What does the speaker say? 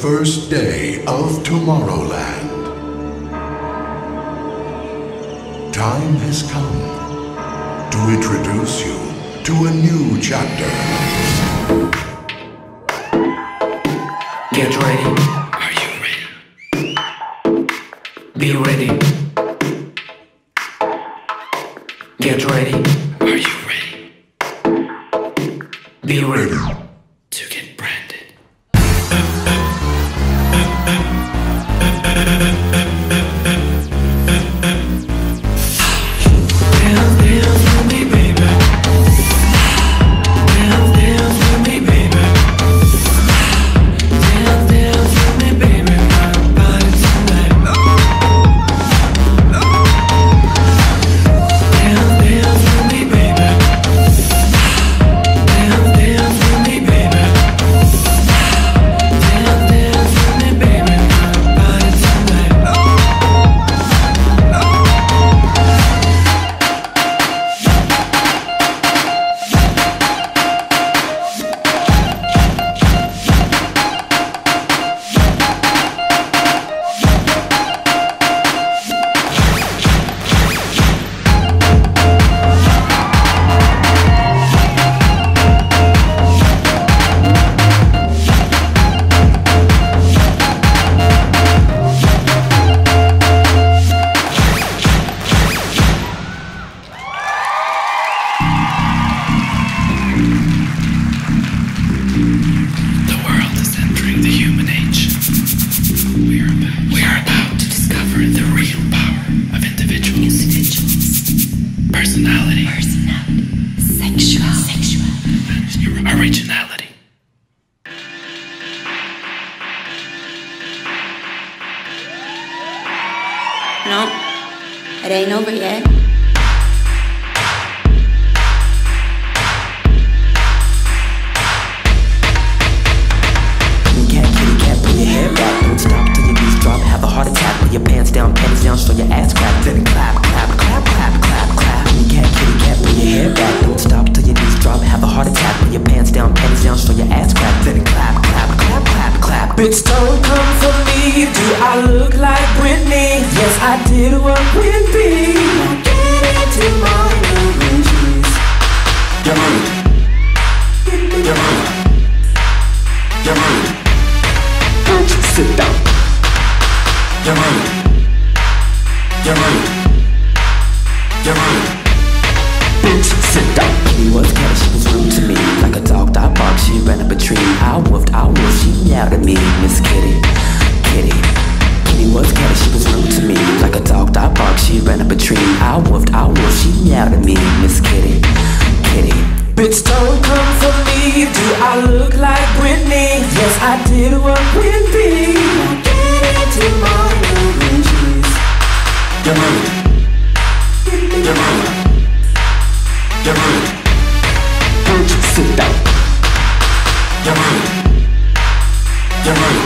first day of Tomorrowland. Time has come to introduce you to a new chapter. Get ready. Are you ready? Be ready. Get ready. Are you ready? Be ready to get branded. Dance, dance with me, baby. Dance, dance with me, baby. Dance, dance with me, baby. My body tonight. Dance, dance with me, baby. Dance, dance with me, baby. Dance, dance with me, baby. My body tonight. The world is entering the human age. We are about to discover the real power of individuals. Personality. Sexual. And your originality. No, it ain't over yet. Kitty cat, pull your hair back, don't stop till your knees drop. Have a heart attack, pull your pants down, panties down, show your ass crack, then clap, clap, clap, clap, clap, clap. Kitty cat, pull your hair back, don't stop till your knees drop. Have a heart attack, pull your pants down, panties down, show your ass crack, then clap, clap, clap, clap, clap. Bitch, don't come for me. Do I look like Britney? Yes, I did what Whitney. Now get into my illusions. You're rude. You're rude. You're rude. Don't you sit down. You're rude. You're rude. You're rude. Bitch, sit down. Kitty was catty, she was rude to me. Like a dog that barked, she ran up a tree. I woofed, she yelled at me. Miss Kitty, Kitty. Kitty was catty, she was rude to me. Like a dog that barked, she ran up a tree. I woofed, she yelled at me. Miss Kitty, Kitty. Bitch, don't come for me. Do I look like Britney? Yes, I did what Whitney. Now get into my illusions. You're rude. You're rude. You're rude. Don't you sit down. You're rude. You're rude.